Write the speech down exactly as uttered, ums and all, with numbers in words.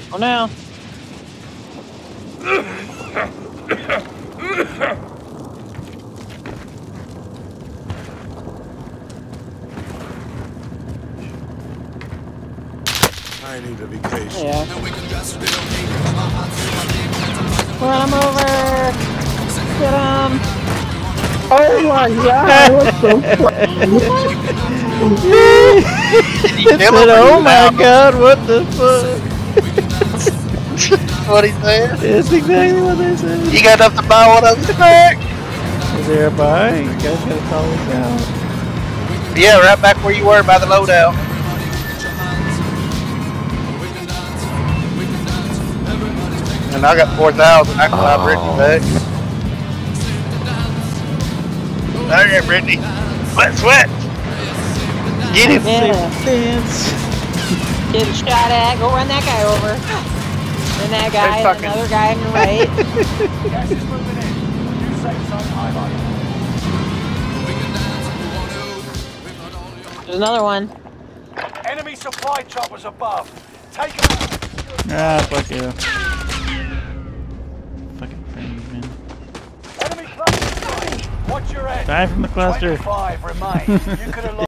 Oh now. I need a vacation. Yeah. Run him over. Get him. Oh my god, what the fuck? It said, oh my god, what the fuck? What he said? That's exactly what they said. You got enough to buy one of the back? Is there a buy? You guys gotta call us out. Yeah, right back where you were by the loadout. And I got four thousand. I can buy Oh. Brittany back. There you go, Brittany. Sweat, sweat. Get him. Yeah. Dance. Getting shot at. Go run that guy over. And that guy, and fucking- another guy on your right. Gas is moving in. New safe zone highlighted. There's another one. Enemy supply choppers above. Take them out. Ah, fuck you. Fucking friends, man. Enemy cluster strike. Watch your head. Die from the cluster. twenty-five remain. You could have lost.